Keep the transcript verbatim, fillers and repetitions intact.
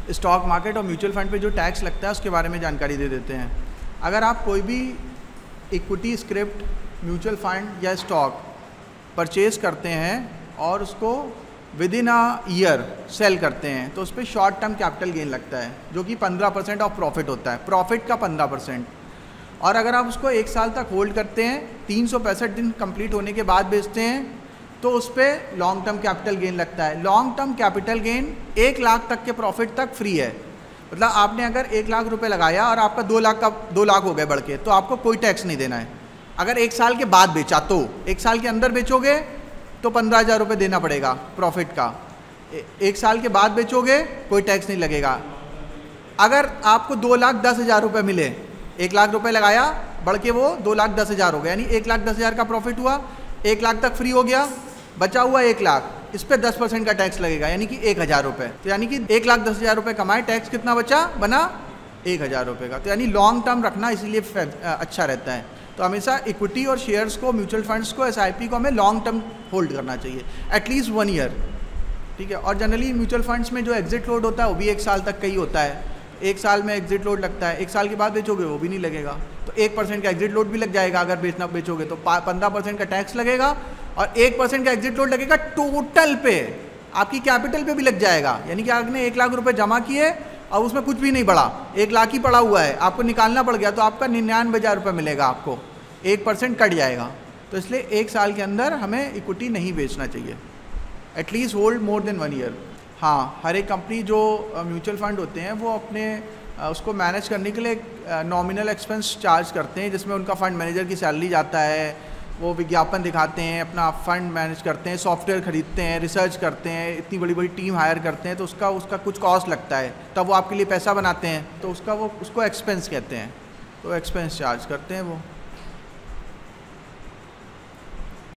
Stock market और mutual fund पे जो टैक्स लगता है उसके बारे में जानकारी दे देते हैं। अगर आप कोई भी इक्विटी स्क्रिप्ट म्यूचुअल फंड या स्टॉक परचेज़ करते हैं और उसको within a year sell करते हैं तो उस पर शॉर्ट टर्म कैपिटल गेन लगता है जो कि पंद्रह परसेंट ऑफ प्रॉफिट होता है, प्रॉफिट का पंद्रह परसेंट। और अगर आप उसको एक साल तक होल्ड करते हैं, तीन सौ पैंसठ दिन कंप्लीट होने के बाद बेचते हैं तो उस पर लॉन्ग टर्म कैपिटल गेन लगता है। लॉन्ग टर्म कैपिटल गेन एक लाख तक के प्रॉफिट तक फ्री है। मतलब आपने अगर एक लाख रुपए लगाया और आपका दो लाख का दो लाख हो गए बढ़ के, तो आपको कोई टैक्स नहीं देना है। अगर एक साल के बाद बेचा तो एक साल के अंदर बेचोगे तो पंद्रह हज़ार रुपये देना पड़ेगा प्रॉफिट का। ए, एक साल के बाद बेचोगे कोई टैक्स नहीं लगेगा। अगर आपको दो लाख दस हज़ार रुपये मिले, एक लाख रुपए लगाया बढ़ के वो दो लाख दस हज़ार हो गया, यानी एक लाख दस हज़ार का प्रॉफिट हुआ, एक लाख तक फ्री हो गया, बचा हुआ एक लाख, इस पर दस परसेंट का टैक्स लगेगा यानी कि एक हज़ार रुपये। तो यानी कि एक लाख दस हज़ार रुपये कमाए, टैक्स कितना बचा, बना एक हज़ार रुपये का। तो यानी लॉन्ग टर्म रखना इसीलिए अच्छा रहता है। तो हमेशा इक्विटी और शेयर्स को, म्यूचुअल फंड्स को, एसआईपी को हमें लॉन्ग टर्म होल्ड करना चाहिए, एटलीस्ट वन ईयर, ठीक है। और जनरली म्यूचुअल फंड्स में जो एग्जिट लोड होता है वो भी एक साल तक का ही होता है। एक साल में एग्जिट लोड लगता है, एक साल के बाद बेचोगे वो भी नहीं लगेगा, तो एक परसेंट का एग्जिट लोड भी लग जाएगा। अगर बेचना बेचोगे तो पंद्रह परसेंट का टैक्स लगेगा और एक परसेंट का एग्जिट लोड लगेगा टोटल पे, आपकी कैपिटल पे भी लग जाएगा। यानी कि आपने एक लाख रुपए जमा किए और उसमें कुछ भी नहीं बढ़ा, एक लाख ही पड़ा हुआ है, आपको निकालना पड़ गया तो आपका निन्यानवे हज़ार रुपये मिलेगा, आपको एक परसेंट कट जाएगा। तो इसलिए एक साल के अंदर हमें इक्विटी नहीं बेचना चाहिए, at least hold more than one year. हाँ, हर एक कंपनी जो म्यूचुअल फंड होते हैं वो अपने उसको मैनेज करने के लिए नॉमिनल एक्सपेंस चार्ज करते हैं, जिसमें उनका फंड मैनेजर की सैलरी जाता है, वो विज्ञापन दिखाते हैं, अपना फंड मैनेज करते हैं, सॉफ्टवेयर खरीदते हैं, रिसर्च करते हैं, इतनी बड़ी बड़ी टीम हायर करते हैं, तो उसका उसका कुछ कॉस्ट लगता है, तब वो आपके लिए पैसा बनाते हैं, तो उसका वो उसको एक्सपेंस कहते हैं, तो एक्सपेंस चार्ज करते हैं वो।